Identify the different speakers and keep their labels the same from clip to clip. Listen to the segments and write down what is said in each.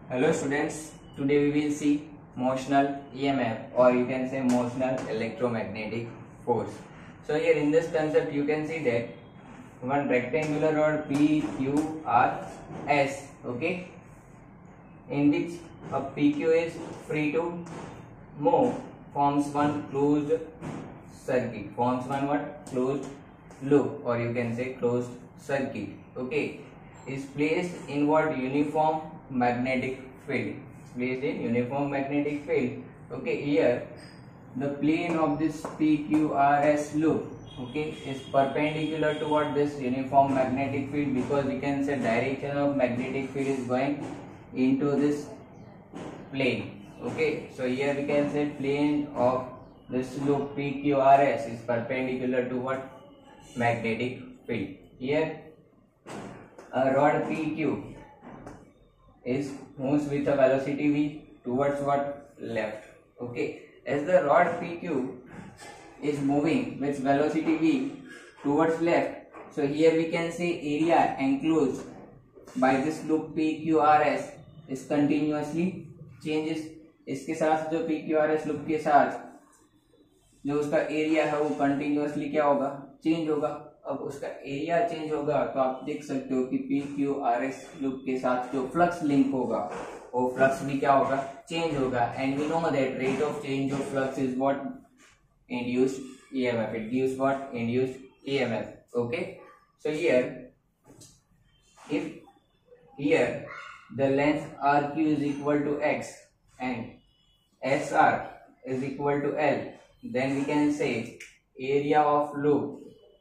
Speaker 1: Hello students, today we will see motional EMF or you can say motional electromagnetic force. So here in this concept you can see that one rectangular rod PQRS, okay, in which a PQ is free to move, forms one closed circuit, forms one what? Closed loop or you can say closed circuit, okay, is placed in what? Uniform magnetic field, placed in uniform magnetic field, okay. Here the plane of this PQRS loop, okay, is perpendicular to what? This uniform magnetic field, because we can say direction of magnetic field is going into this plane, okay. So here we can say plane of this loop PQRS is perpendicular to what? Magnetic field. Here a rod PQ is moves with a velocity v towards what? Left, okay. As the rod PQ is moving with velocity v towards left, so here we can say area enclosed by this loop PQRS is continuously changes. इसके साथ जो PQRS loop के साथ जो उसका area है वो continuously क्या होगा? चेंज होगा. अब उसका एरिया चेंज होगा तो आप देख सकते हो कि PQRS लूप के साथ जो फ्लक्स लिंक होगा वो फ्लक्स भी क्या होगा? चेंज होगा. And we know that rate of change of flux is what? Induced EMF. It gives what? Induced EMF. Okay. So here, if here the length RQ is equal to X and SR is equal to L, then we can say area of loop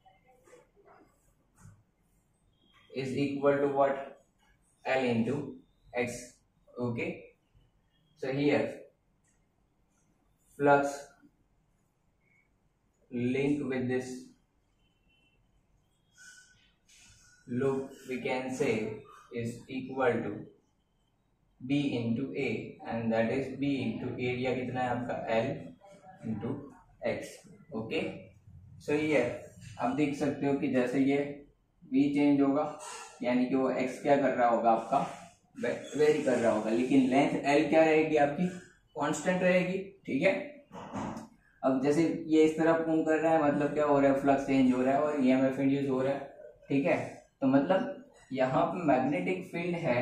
Speaker 1: is equal to what? L into X. Okay. So here flux link with this loop we can say is equal to B into A, and that is B into area कितना है आपका? L into X. Okay. So ये आप देख सकते हो कि जैसे ये V चेंज होगा यानी कि वो X क्या कर रहा होगा? आपका वेरी कर रहा होगा, लेकिन लेंथ L क्या रहेगी? आपकी कांस्टेंट रहेगी. ठीक है. अब जैसे ये इस तरफ मूव कर रहा है, मतलब क्या हो रहा है? फ्लक्स चेंज हो रहा है और ईएमएफ इंड्यूस हो रहा है. ठीक है. तो मतलब यहाँ पे मैग्नेटिक फील्ड है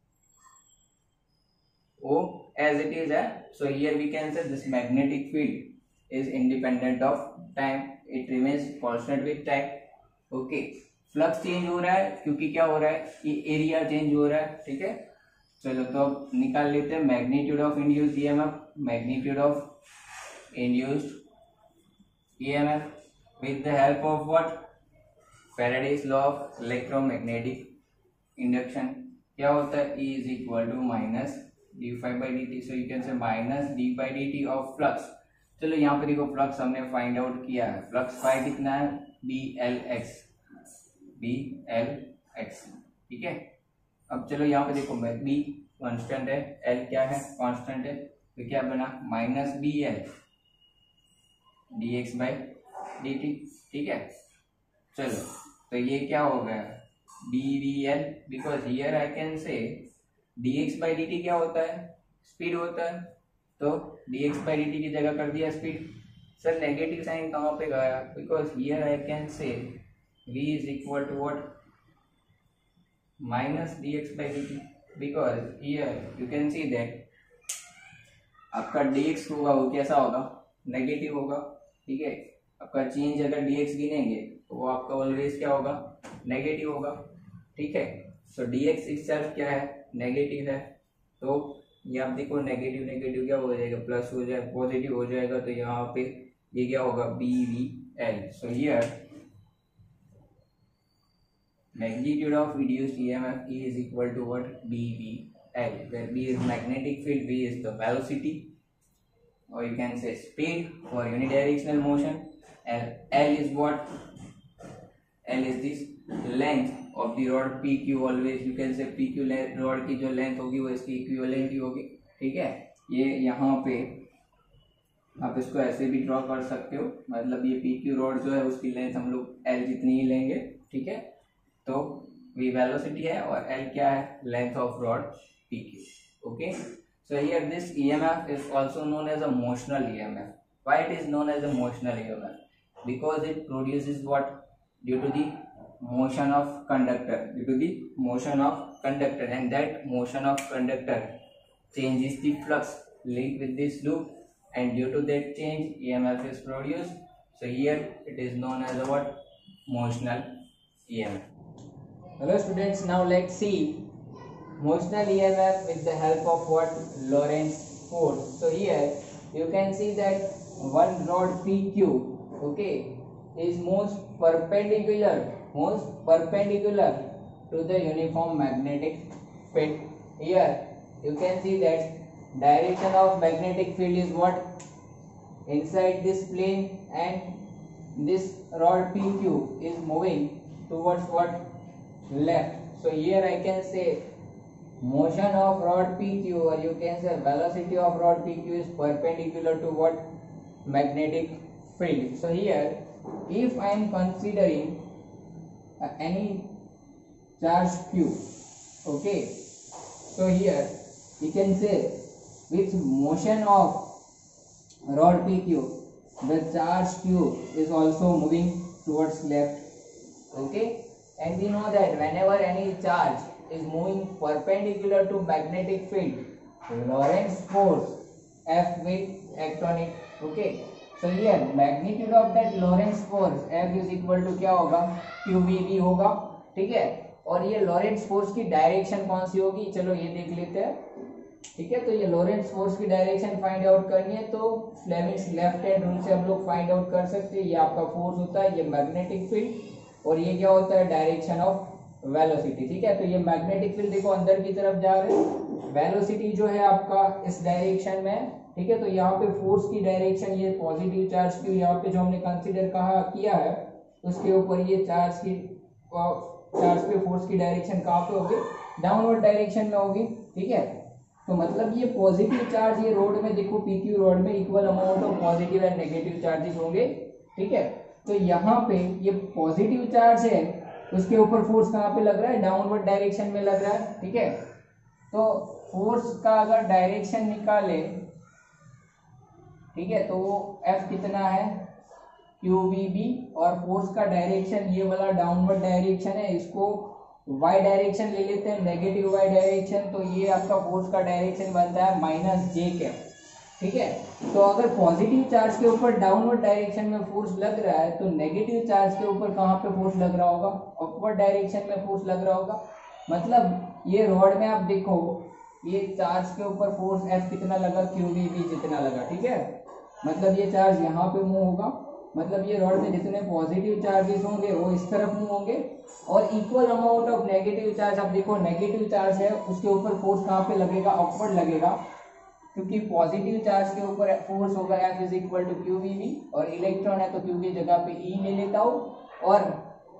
Speaker 1: वो एज इट इज है. So here we can say this magnetic field is independent of time, it remains constant with time. Okay. Flux change हो रहा है क्योंकि क्या हो रहा है? ये एरिया चेंज हो रहा है. ठीक है. चलो तो अब निकाल लेते हैं magnitude of induced EMF. Magnitude of induced EMF with the help of what? Faraday's law of electromagnetic induction. क्या होता है? E is equal to minus d phi by dt. So you can say minus d by dt of flux. चलो यहाँ पे देखो flux हमने find out किया है. फ्लक्स फाई कितना है? BLX. BLX. ठीक है. अब चलो यहाँ पे देखो B कांस्टेंट है, L क्या है? कांस्टेंट है. तो क्या बना? Minus BL dx by dt. ठीक है. चलो तो ये क्या हो गया? BVL, because here I can say dx by dt क्या होता है? स्पीड होता है. तो dx by dt की जगह कर दिया स्पीड. सर नेगेटिव साइन कहाँ पे गया? Because here I can say v is equal to what? Minus dx by dt, because here you can see that आपका dx होगा वो कैसा होगा? नेगेटिव होगा. ठीक है. आपका चेंज अगर dx गिनेंगे तो वो आपका ऑलवेज क्या होगा? नेगेटिव होगा. ठीक है. सो dx इटसेल्फ क्या है? नेगेटिव है. तो ये आप देखो नेगेटिव नेगेटिव क्या हो जाएगा? प्लस हो जाएगा, पॉजिटिव हो जाएगा. तो यहाँ पे ये क्या होगा? BVL. So here magnitude of induced EMF E is equal to what? BVL, where B is magnetic field, V is the velocity, or you can say speed for unidirectional motion, and L is what? L is this length of the rod PQ. Always you can say PQ rod की जो length होगी वो इसकी equivalent ही होगी. ठीक है. ये यहाँ पे आप इसको ऐसे भी ड्रॉ कर सकते हो, मतलब ये PQ रॉड जो है उसकी लेंथ हम लोग L जितनी ही लेंगे. ठीक है. तो V वेलोसिटी है और L क्या है? Length of rod PQ. Okay, so here this EMF is also known as a motional EMF. Why it is known as a motional EMF? Because it produces what? Due to the motion of conductor, and that motion of conductor changes the flux linked with this loop, and due to that change EMF is produced. So here it is known as a what? Motional EMF. Hello students, now let's see motional EMF with the help of what? Lorentz force. So here you can see that one rod PQ, okay, is most perpendicular to the uniform magnetic field. Here you can see that direction of magnetic field is what? Inside this plane, and this rod PQ is moving towards what? Left. So here I can say motion of rod PQ, or you can say velocity of rod PQ is perpendicular to what? Magnetic field. So here if I am considering any charge Q, okay, so here we can say with motion of rod PQ the charge Q is also moving towards left, okay, and we know that whenever any charge is moving perpendicular to magnetic field, Lorentz force F will act on it, okay. So here magnitude of that Lorentz force F is equal to क्या होगा? QVB होगा, ठीक है। और ये Lorentz force की direction कौन सी होगी, चलो ये देख लेते हैं, ठीक है। तो ये लॉरेंट्स फोर्स की डायरेक्शन फाइंड आउट करनी है, तो फ्लेमिंग्स लेफ्ट हैंड रूल से हम लोग फाइंड आउट कर सकते हैं। ये आपका फोर्स होता है, ये मैग्नेटिक फील्ड, और ये क्या होता है? डायरेक्शन ऑफ वेलोसिटी, ठीक है। तो ये मैग्नेटिक फील्ड देखो अंदर की तरफ जा रहे हैं, वेलोसिटी जो है आपका इस डायरेक्शन में, ठीक है। तो यहाँ पे फोर्स की डायरेक्शन ये पॉजिटिव चार्ज की यहाँ पे जो हमने कंसीडर किया है उसके ऊपर ये चार्ज पे फोर्स की डायरेक्शन कहाँ पे होगी? डाउनवर्ड डायरेक्शन में होगी, ठीक है। तो मतलब ये पॉजिटिव चार्ज ये रोड में देखो पीक्यू रोड में equal amount of positive and negative charges होंगे, ठीक है। तो यहाँ पे ये पॉजिटिव चार्ज है उसके ऊपर फोर्स कहाँ पे लग रहा है? डाउनवर्ड डायरेक्शन में लग रहा है, ठीक है। तो फोर्स का अगर डायरेक्शन निकाले, ठीक है, तो वो F कितना है? QVB, और फोर्स का डायरेक्शन ये वाला डाउनवर्ड डायरेक्शन है, इसको y डायरेक्शन ले लेते हैं, नेगेटिव y डायरेक्शन। तो ये आपका फोर्स का डायरेक्शन बनता है -j, ठीक है। तो अगर पॉजिटिव चार्ज के ऊपर डाउनवर्ड डायरेक्शन में फोर्स लग रहा है तो नेगेटिव चार्ज के ऊपर कहाँ पे फोर्स लग रहा होगा? अपवर्ड डायरेक्शन में फोर्स लग रहा होगा। मतलब ये रॉड में आप देखो ये चार्ज के ऊपर फोर्स F कितना लगा? QVB जितना लगा, ठीक है। मतलब ये चार्ज यहाँ पे मूव होगा, मतलब ये रॉड में जितने पॉजिटिव चार्जेस होंगे वो इस तरफ मूव होंगे, और equal amount of negative charge, आप देखो नेगेटिव चार्ज है उसके ऊपर फोर्स कहाँ पे लगेगा? अपवर्ड लगेगा, क्योंकि पॉजिटिव चार्ज के ऊपर फोर्स होगा F is equal to QVB, और इलेक्ट्रॉन है तो Q की जगह पे E ले लेता हूँ, और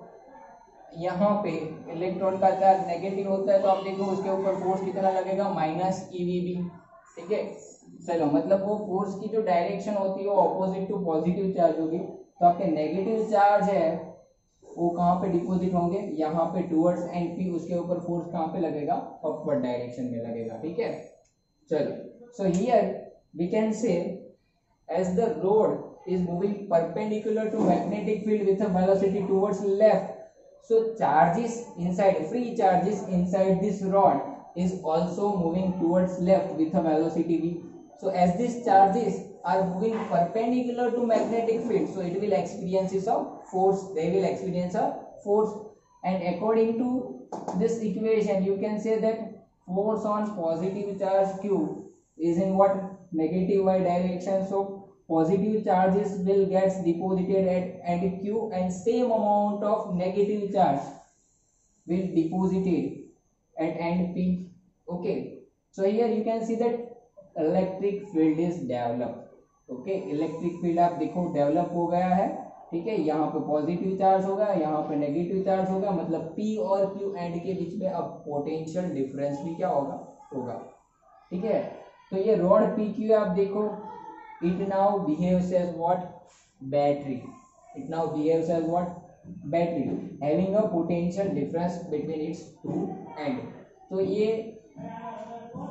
Speaker 1: यहाँ पे इलेक्ट्रॉन का चार्ज नेगेटिव होता है तो आप देखो उसके ऊपर फोर्स कितना लगेगा? -EVB, ठीक है। चलो मतलब वो फोर्स की जो डायरेक्शन होती है वो अपोजिट टू पॉजिटिव चार्ज होगी, तो आपके नेगेटिव चार्ज है वो कहाँ पे डिपॉजिट होंगे? यहाँ पे टुवर्ड्स NP, उसके ऊपर फोर्स कहाँ पे लगेगा? अपवर्ड डायरेक्शन में लगेगा, ठीक है। चलो, so here we can say as the rod is moving perpendicular to magnetic field with a velocity towards left, so charges inside, free charges inside this rod is also moving towards left with a velocity v. So as these charges are moving perpendicular to magnetic field, so it will experience a force, they will experience a force, and according to this equation you can say that force on positive charge Q is in what? Negative y direction. So positive charges will get deposited at Q, and same amount of negative charge will deposited at end P, okay. So here you can see that electric field is developed, okay। Electric field आप देखो develop हो गया है, ठीक है। यहाँ पे positive charge होगा, यहाँ पे नेगेटिव चार्ज होगा, मतलब P और Q एंड के बीच में अब पोटेंशियल डिफरेंस भी क्या होगा, ठीक है। तो ये रॉड PQ आप देखो, it now behaves as what? Battery. It now behaves as what? Battery, having a potential difference between its two end. तो ये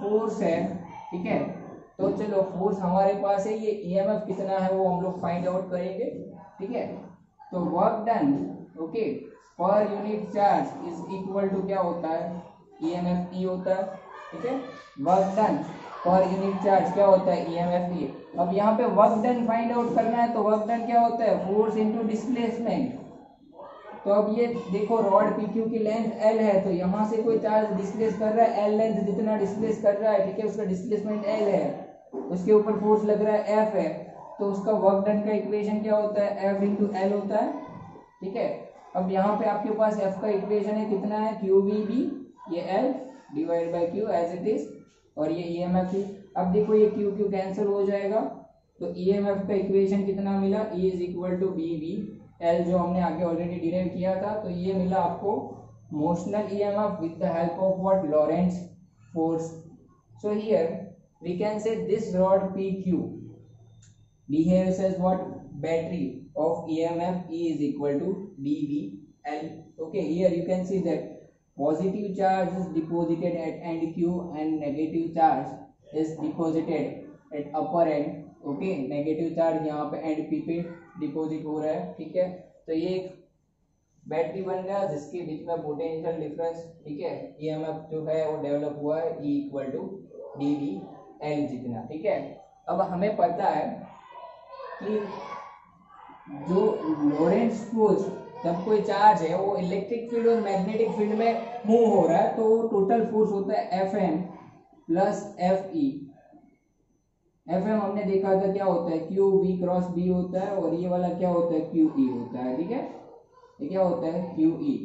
Speaker 1: फोर्स है, ठीक है। तो चलो फोर्स हमारे पास है, ये ईएमएफ कितना है वो हम लोग फाइंड आउट करेंगे, ठीक है। तो work done, okay, per unit charge is equal to क्या होता है, ईएमएफ ई होता है, ठीक है। Work done per unit charge क्या होता है, ईएमएफ ई। अब यहाँ पे वर्क डन फाइंड आउट करना है, तो वर्क डन क्या होता है, फोर्स इनटू डिस्प्लेसमेंट। तो अब ये देखो रॉड PQ की लेंथ L है, तो यहाँ से कोई चार्ज डिस्प्लेस कर रहा है, L लेंथ जितना डिस्प्लेस कर रहा है, ठीक है, उसका डिस्प्लेसमेंट L है, उसके ऊपर फोर्स लग रहा है F है, तो उसका वर्क डन का इक्वेशन क्या होता है, F इंटू L होता है, ठीक है। अब यहाँ पे आपके पास F का इक्वेशन है कितना है, QVB, ये L divide by Q as it is, और ये EMF ही। अब देखो ये QQ कैंसिल हो जाएगा, तो EMF का इक्वेशन कितना मिला, E is equal to BB L, जो हमने आगे ऑलरेडी डिराइव किया था। तो ये मिला आपको motional EMF with the help of what, Lorentz force. So here we can say this rod PQ behaves as what, battery of EMF E is equal to BBL. Okay, here you can see that positive charge is deposited at end Q and negative charge is deposited at upper end. Okay, negative charge यहाँ पे and P पे deposit हो रहा है, ठीक है। तो ये एक बैटरी बन गया जिसके बीच में पोटेंशियल डिफरेंस, ठीक है, ईएमएफ जो है वो डेवलप हुआ है, E इक्वल टू DBL जितना, ठीक है। अब हमें पता है कि जो लॉरेंट्ज फोर्स, जब कोई चार्ज है वो इलेक्ट्रिक फील्ड और मैग्नेटिक फील्ड में मूव हो रहा है, तो टोटल फोर्स होता है Fm प्लस Fe। Fm हमने देखा था क्या होता है, QV क्रॉस B होता है, और ये वाला क्या होता है, QE होता है, ठीक है, ये क्या होता है, QE।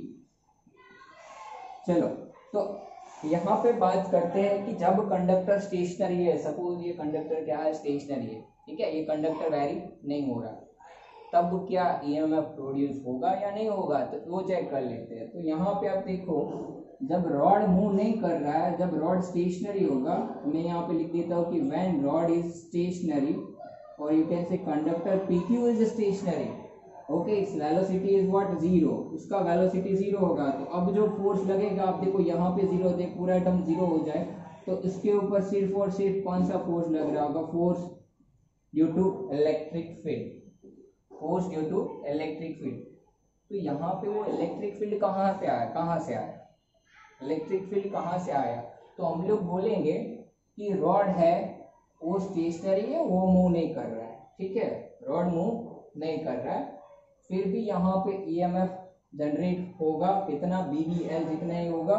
Speaker 1: चलो, तो यहाँ पे बात करते हैं कि जब कंडक्टर स्टेशनरी है, सपोज ये कंडक्टर क्या है, स्टेशनरी है, ठीक है, ये कंडक्टर वेरी नहीं हो रहा, तब क्या EMF प्रोड्यूस होगा या नहीं होगा, तो वो चेक कर लेते हैं। तो यहाँ पे आप देखो, जब रॉड मूव नहीं कर रहा है, जब रॉड स्टेशनरी होगा, मैं यहाँ पे लिख देता हूँ कि व्हेन रॉड इज स्टेशनरी, और you can say conductor PQ is stationary, okay, its velocity is what, zero, उसका वेलोसिटी जीरो होगा। तो अब जो फोर्स लगेगा, आप देखो यहाँ पे जीरो दे, पूरा टर्म जीरो हो जाए, तो इसके ऊपर सिर्फ और सिर्फ कौन सा फोर्स लग रहा होगा, force due to electric field, force due to electric field. तो यहाँ पे वो इलेक्ट्रिक फील्ड कहाँ पे आया, कहाँ से आया, इलेक्ट्रिक फील्ड कहाँ से आया, तो हम लोग बोलेंगे कि रॉड है वो स्टेशनरी है, वो मूव नहीं कर रहा है, ठीक है, रॉड मूव नहीं कर रहा है, फिर भी यहाँ पे EMF जनरेट होगा, कितना, BBL जितना ही होगा,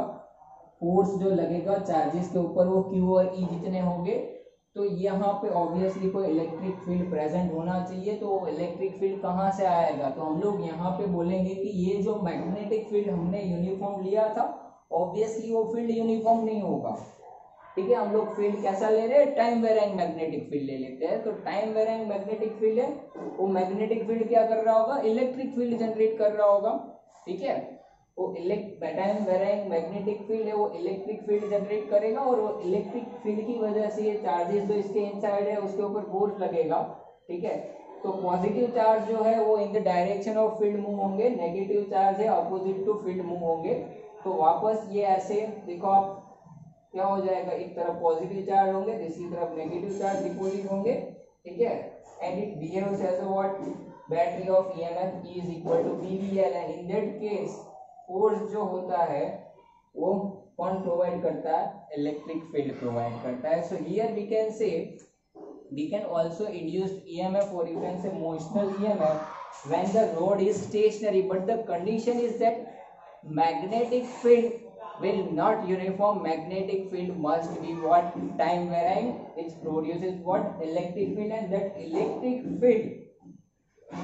Speaker 1: फोर्स जो लगेगा चार्जेस के ऊपर वो Q और E जितने होंगे। तो यहाँ पे ऑब्वियसली कोई इलेक्ट्रिक फील्ड प्रेजेंट होना चाहिए, तो इलेक्ट्रिक फील्ड कहाँ से आएगा, तो हम लोग यहाँ पे बोलेंगे कि ये जो मैग्नेटिक फील्ड हमने यूनिफॉर्म लिया था, ऑब्वियसली वो फील्ड यूनिफॉर्म नहीं होगा, ठीक है, हम लोग फील्ड कैसा ले रहे हैं, टाइम वेरिंग मैग्नेटिक फील्ड ले लेते हैं। तो टाइम वेरिंग मैग्नेटिक फील्ड है, वो मैग्नेटिक फील्ड क्या कर रहा होगा, इलेक्ट्रिक फील्ड जनरेट कर रहा होगा, ठीक है, वो टाइम वेरिंग मैग्नेटिक फील्ड है, वो इलेक्ट्रिक फील्ड जनरेट करेगा, और वो इलेक्ट्रिक फील्ड की वजह से ये चार्जेस जो इसके इनसाइड है उसके ऊपर फोर्स लगेगा, ठीक है। तो पॉजिटिव चार्ज जो है वो in the direction of field move होंगे, नेगेटिव चार्ज है अपोजिट टू फील्ड मूव होंगे। तो वापस ये ऐसे देखो आप, क्या हो जाएगा, एक तरफ पॉजिटिव चार्ज होंगे, दूसरी तरफ नेगेटिव चार्ज डिपॉजिट होंगे, ठीक है, and it behaves as what, battery of EMF E is equal to BBL, and in that case force जो होता है वो कौन प्रोवाइड करता है, इलेक्ट्रिक फील्ड प्रोवाइड करता है। So here we can say we can also induce EMF, or you can say motional EMF when the rod is stationary, but the condition is that magnetic field will not uniform, magnetic field must be what, time varying, which produces what, electric field, and that electric field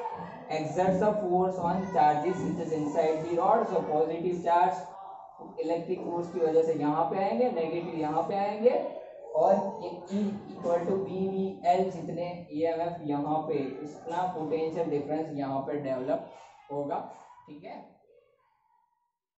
Speaker 1: exerts a force on charges which is inside the rod. So positive charge electric force की वजह से यहाँ पे आएंगे, negative यहाँ पे आएंगे, और ये E इक्वल टू BBL जितने EMF यहाँ पे, इतना पोटेंशियल डिफरेंस यहाँ पे डेवलप होगा, ठीक है।